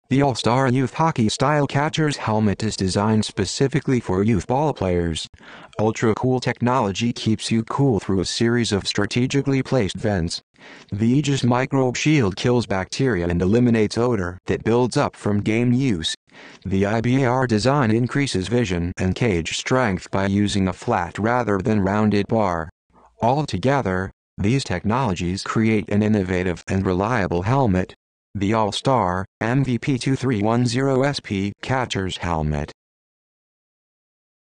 The All-Star Youth Hockey Style Catcher's Helmet is designed specifically for youth ballplayers. Ultra-cool technology keeps you cool through a series of strategically placed vents. The Aegis microbe shield kills bacteria and eliminates odor that builds up from game use. The IBAR design increases vision and cage strength by using a flat rather than rounded bar. Altogether, these technologies create an innovative and reliable helmet. The Allstar MVP2310SP Catcher's Helmet.